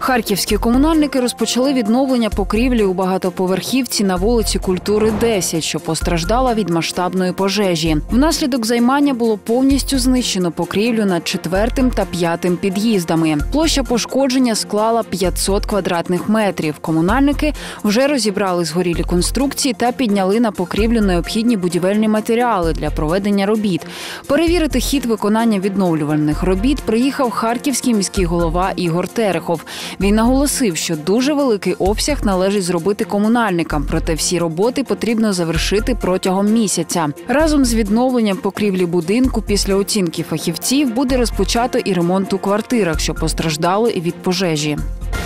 Харківські комунальники розпочали відновлення покрівлі у багатоповерхівці на вулиці Культури, 10, що постраждала від масштабної пожежі. Внаслідок займання було повністю знищено покрівлю над 4-м та 5-м під'їздами. Площа пошкодження склала 500 квадратних метрів. Комунальники вже розібрали згорілі конструкції та підняли на покрівлю необхідні будівельні матеріали для проведення робіт. Перевірити хід виконання відновлювальних робіт приїхав харківський міський голова Ігор Терехов. Він наголосив, що дуже великий обсяг належить зробити комунальникам, проте всі роботи потрібно завершити протягом місяця. Разом з відновленням покрівлі будинку після оцінки фахівців буде розпочато і ремонт у квартирах, що постраждали від пожежі.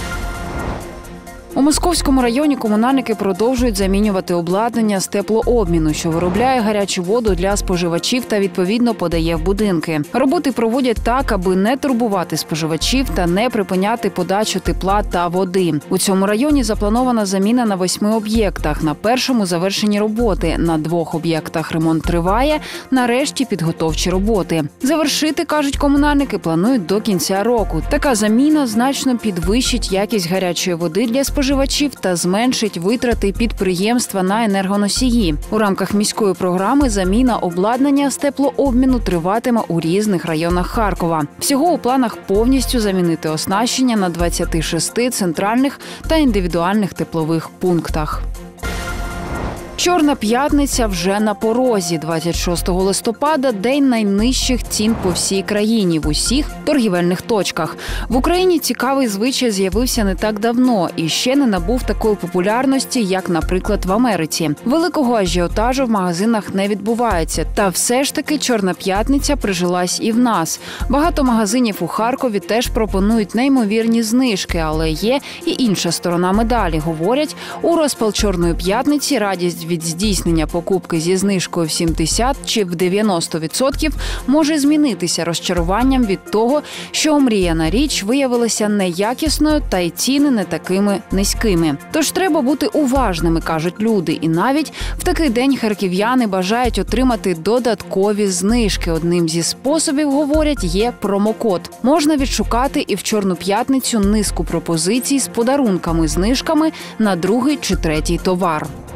У Московському районі комунальники продовжують замінювати обладнання з теплообміну, що виробляє гарячу воду для споживачів та відповідно подає в будинки. Роботи проводять так, аби не турбувати споживачів та не припиняти подачу тепла та води. У цьому районі запланована заміна на 8 об'єктах. На першому завершені роботи, на 2 об'єктах ремонт триває, на решті підготовчі роботи. Завершити, кажуть комунальники, планують до кінця року. Така заміна значно підвищить якість гарячої води для споживачів та зменшить витрати підприємства на енергоносії. У рамках міської програми заміна обладнання з теплообміну триватиме у різних районах Харкова. Всього у планах повністю замінити оснащення на 26 центральних та індивідуальних теплових пунктах. Чорна п'ятниця вже на порозі. 26 листопада – день найнижчих цін по всій країні, в усіх торгівельних точках. В Україні цікавий звичай з'явився не так давно і ще не набув такої популярності, як, наприклад, в Америці. Великого ажіотажу в магазинах не відбувається. Та все ж таки Чорна п'ятниця прижилась і в нас. Багато магазинів у Харкові теж пропонують неймовірні знижки, але є і інша сторона медалі. Говорять, у розпал Чорної п'ятниці радість від здійснення покупки зі знижкою в 70 чи в 90% може змінитися розчаруванням від того, що омріяна річ виявилася неякісною та й ціни не такими низькими. Тож треба бути уважними, кажуть люди. І навіть в такий день харків'яни бажають отримати додаткові знижки. Одним зі способів, говорять, є промокод. Можна відшукати і в Чорну п'ятницю низку пропозицій з подарунками, знижками на другий чи третій товар.